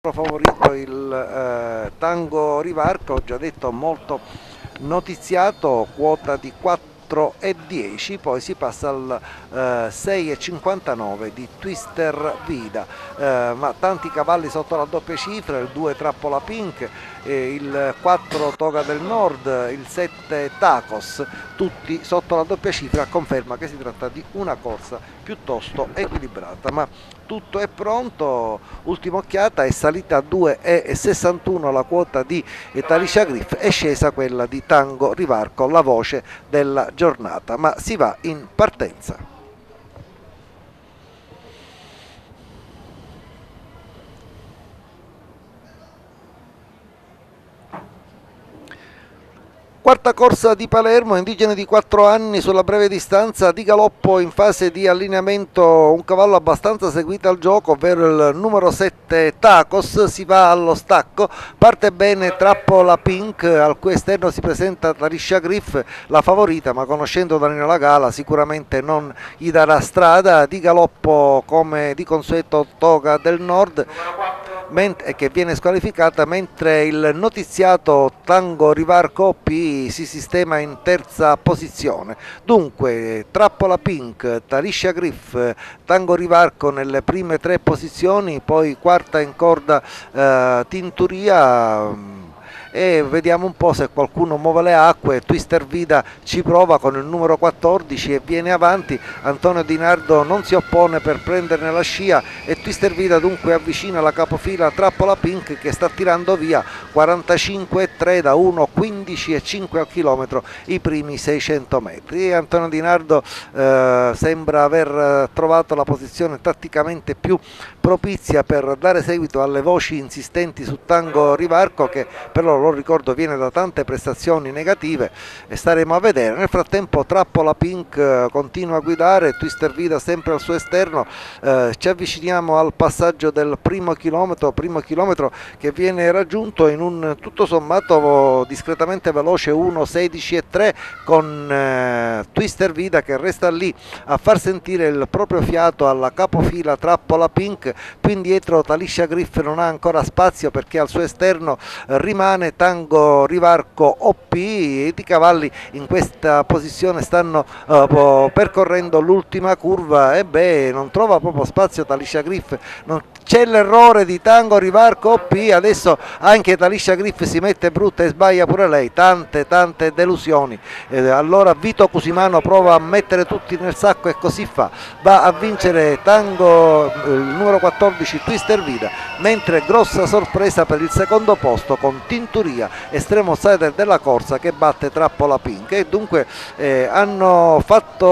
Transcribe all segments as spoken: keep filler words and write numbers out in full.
favorito il eh, Tango Rivarco, ho già detto, molto notiziato, quota di quattro e dieci, poi si passa al eh, sei e cinquantanove di Twister Vida, eh, ma tanti cavalli sotto la doppia cifra, il due Trappola Pink, eh, il quattro Toga del Nord, il sette Tacos, tutti sotto la doppia cifra, conferma che si tratta di una corsa piuttosto equilibrata, ma tutto è pronto. Ultima occhiata, è salita a due e sessantuno la quota di Talisha Griff, è scesa quella di Tango Rivarco, la voce della giornata, ma si va in partenza. Quarta corsa di Palermo, indigene di quattro anni sulla breve distanza, di galoppo in fase di allineamento un cavallo abbastanza seguito al gioco, ovvero il numero sette Tacos. Si va allo stacco, parte bene Trappola Pink, al cui esterno si presenta Talisha Griff, la favorita, ma conoscendo Danilo Lagala sicuramente non gli darà strada. Di galoppo come di consueto Toga del Nord, che viene squalificata, mentre il notiziato Tango Rivarco O P si sistema in terza posizione. Dunque Trappola Pink, Talisha Griff, Tango Rivarco nelle prime tre posizioni, poi quarta in corda eh, Tinturia, e vediamo un po' se qualcuno muove le acque. Twister Vida ci prova con il numero quattordici e viene avanti. Antonio Di Nardo non si oppone per prenderne la scia e Twister Vida dunque avvicina la capofila Trappola Pink, che sta tirando via quarantacinque e tre da uno quindici e cinque al chilometro i primi seicento metri, e Antonio Di Nardo eh, sembra aver trovato la posizione tatticamente più propizia per dare seguito alle voci insistenti su Tango Rivarco, che però, lo ricordo, viene da tante prestazioni negative, e staremo a vedere. Nel frattempo Trappola Pink eh, continua a guidare, Twister Vida sempre al suo esterno. Eh, ci avviciniamo al passaggio del primo chilometro, primo chilometro che viene raggiunto in un tutto sommato discretamente veloce uno sedici e tre, con eh, Twister Vida che resta lì a far sentire il proprio fiato alla capofila Trappola Pink. Più indietro Talisha Griff non ha ancora spazio, perché al suo esterno eh, rimane Tango Rivarco O P. I cavalli in questa posizione stanno uh, percorrendo l'ultima curva e beh, non trova proprio spazio Talisha Griff. Non c'è l'errore di Tango Rivarco O P, adesso anche Talisha Griff si mette brutta e sbaglia pure lei, tante tante delusioni. Eh, allora Vito Cusimano prova a mettere tutti nel sacco e così fa, va a vincere Tango eh, il numero quattordici Twister Vida, mentre grossa sorpresa per il secondo posto con Tinturia, estremo outsider della corsa, che batte Trappola Pink. E dunque eh, hanno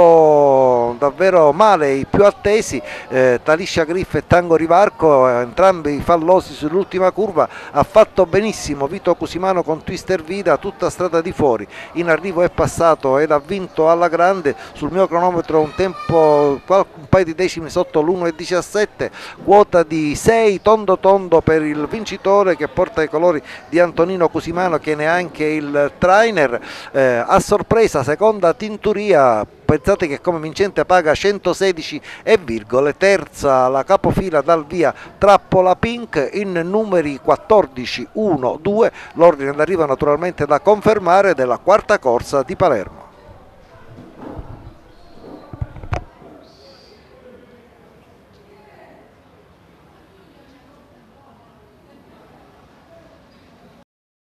fatto davvero male i più attesi, eh, Talisha Griff e Tango Rivarco, eh, entrambi fallosi sull'ultima curva. Ha fatto benissimo Vito Cusimano con Twister Vida, tutta strada di fuori, in arrivo è passato ed ha vinto alla grande. Sul mio cronometro un tempo un paio di decimi sotto l'uno e diciassette, quota di sei tondo tondo per il vincitore, che porta i colori di Antonino Cusimano, che neanche il trainer. Eh, a sorpresa seconda Tinturia, pensate che come vincente paga centosedici e virgole, terza la capofila dal via Trappola Pink in numeri quattordici, uno, due, l'ordine d'arrivo naturalmente da confermare della quarta corsa di Palermo.